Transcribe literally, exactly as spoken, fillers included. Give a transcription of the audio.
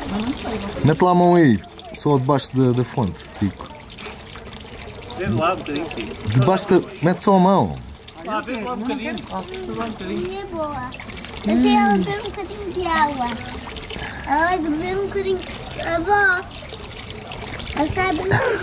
Mas não sei. Mete lá a mão aí, só debaixo da, da fonte, Tico. Vem lá um bocadinho, Tico. Debaixo da... Mete só a mão. Lá, vem lá um bocadinho. Vem lá um bocadinho. É boa. Assim ela bebe um bocadinho de água. Ela vai beber um bocadinho. Avó, ela está a beber